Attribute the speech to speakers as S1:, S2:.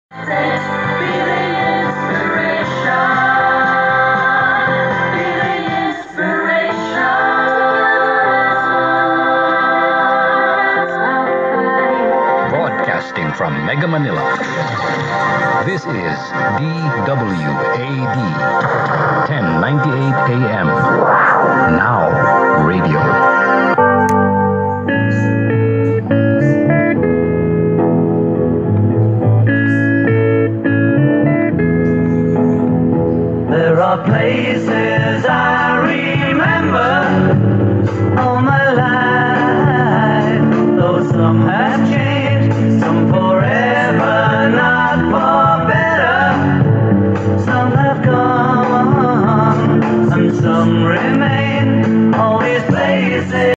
S1: Broadcasting from Mega Manila. This is DWAD 1098 AM. Now Radio.
S2: There are places I remember all my life, though some have changed.